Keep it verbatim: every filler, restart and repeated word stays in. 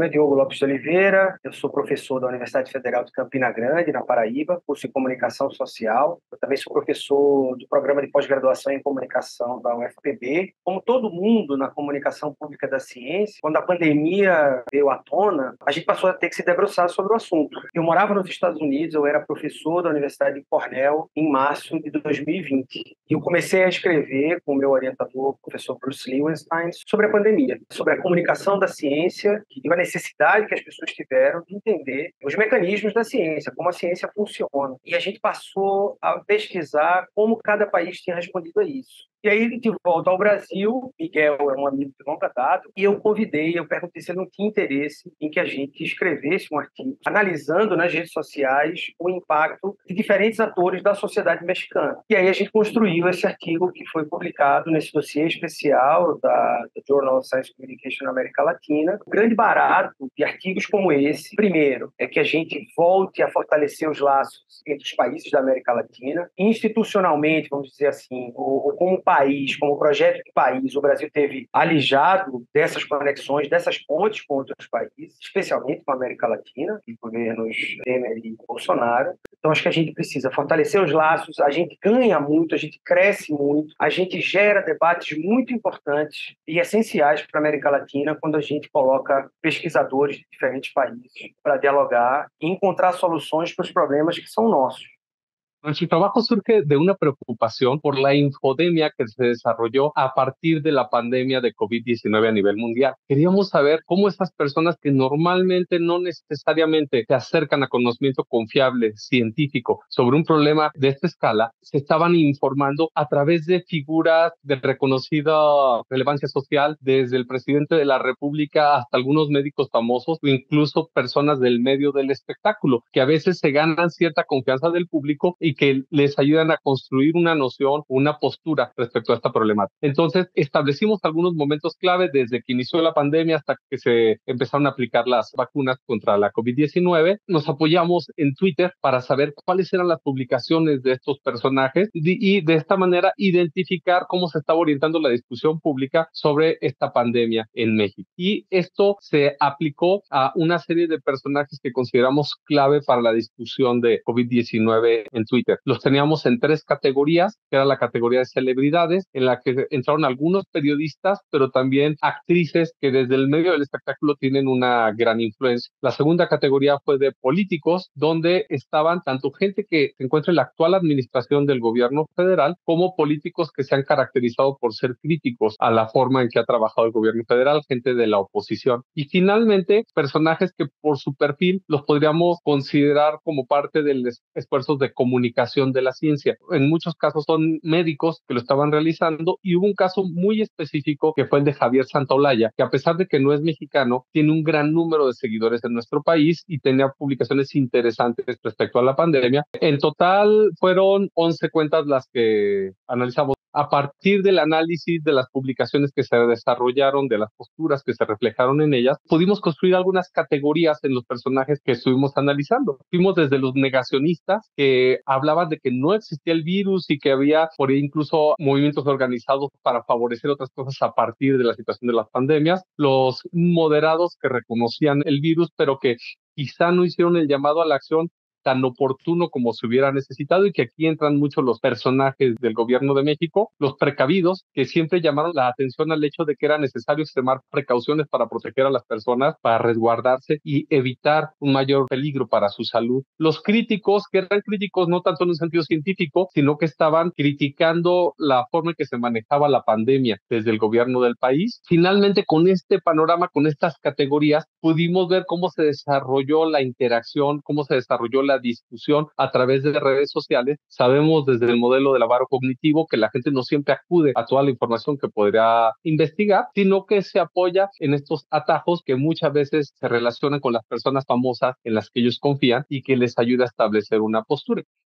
nome é Diogo Lopes de Oliveira, eu sou professor da Universidade Federal de Campina Grande, na Paraíba, curso em Comunicação Social. Eu também sou professor do Programa de Pós-Graduação em Comunicação da U F P B. Como todo mundo na comunicação pública da ciência, quando a pandemia veio à tona, a gente passou a ter que se debruçar sobre o assunto. Eu morava nos Estados Unidos, eu era professor da Universidade de Cornell em março de dois mil e vinte. E eu comecei a escrever com o meu orientador, o professor Bruce Lewinstein, sobre a pandemia, sobre a comunicação da ciência e a necessidade que as pessoas tiveram de entender os mecanismos da ciência, como a ciência funciona. E a gente passou a pesquisar como cada país tinha respondido a isso. E aí, de volta ao Brasil, Miguel é um amigo de longa data, e eu convidei, eu perguntei se ele não tinha interesse em que a gente escrevesse um artigo analisando nas redes sociais o impacto de diferentes atores da sociedade mexicana. E aí a gente construiu esse artigo que foi publicado nesse dossiê especial da, da Journal of Science Communication na América Latina. O grande barato de artigos como esse, primeiro, é que a gente volte a fortalecer os laços entre os países da América Latina, institucionalmente, vamos dizer assim, ou, ou como país, como projeto de país, o Brasil teve alijado dessas conexões, dessas pontes com outros países, especialmente com a América Latina, e governos Temer e Bolsonaro. Então, acho que a gente precisa fortalecer os laços, a gente ganha muito, a gente cresce muito, a gente gera debates muito importantes e essenciais para a América Latina quando a gente coloca pesquisadores de diferentes países para dialogar e encontrar soluções para os problemas que são nossos. Nuestro trabajo surge de una preocupación por la infodemia que se desarrolló a partir de la pandemia de COVID diecinueve a nivel mundial. Queríamos saber cómo esas personas que normalmente no necesariamente se acercan a conocimiento confiable, científico, sobre un problema de esta escala, se estaban informando a través de figuras de reconocida relevancia social, desde el presidente de la República hasta algunos médicos famosos o incluso personas del medio del espectáculo, que a veces se ganan cierta confianza del público y que les ayudan a construir una noción, una postura respecto a esta problemática. Entonces, establecimos algunos momentos clave desde que inició la pandemia hasta que se empezaron a aplicar las vacunas contra la COVID diecinueve. Nos apoyamos en Twitter para saber cuáles eran las publicaciones de estos personajes y, y de esta manera identificar cómo se estaba orientando la discusión pública sobre esta pandemia en México. Y esto se aplicó a una serie de personajes que consideramos clave para la discusión de COVID diecinueve en Twitter. Los teníamos en tres categorías, que era la categoría de celebridades, en la que entraron algunos periodistas, pero también actrices que desde el medio del espectáculo tienen una gran influencia. La segunda categoría fue de políticos, donde estaban tanto gente que se encuentra en la actual administración del gobierno federal, como políticos que se han caracterizado por ser críticos a la forma en que ha trabajado el gobierno federal, gente de la oposición. Y finalmente, personajes que por su perfil los podríamos considerar como parte de los esfuerzos de comunicación de la ciencia. En muchos casos son médicos que lo estaban realizando y hubo un caso muy específico que fue el de Javier Santaolalla, que a pesar de que no es mexicano, tiene un gran número de seguidores en nuestro país y tenía publicaciones interesantes respecto a la pandemia. En total fueron once cuentas las que analizamos. A partir del análisis de las publicaciones que se desarrollaron, de las posturas que se reflejaron en ellas, pudimos construir algunas categorías en los personajes que estuvimos analizando. Fuimos desde los negacionistas, que hablaban de que no existía el virus y que había por ahí incluso movimientos organizados para favorecer otras cosas a partir de la situación de las pandemias, los moderados que reconocían el virus, pero que quizá no hicieron el llamado a la acción tan oportuno como se hubiera necesitado, y que aquí entran mucho los personajes del gobierno de México, los precavidos, que siempre llamaron la atención al hecho de que era necesario extremar precauciones para proteger a las personas, para resguardarse y evitar un mayor peligro para su salud. Los críticos, que eran críticos no tanto en un sentido científico, sino que estaban criticando la forma en que se manejaba la pandemia desde el gobierno del país. Finalmente, con este panorama, con estas categorías, pudimos ver cómo se desarrolló la interacción, cómo se desarrolló la discusión a través de redes sociales. Sabemos desde el modelo del avaro cognitivo que la gente no siempre acude a toda la información que podría investigar, sino que se apoya en estos atajos que muchas veces se relacionan con las personas famosas en las que ellos confían y que les ayuda a establecer una postura.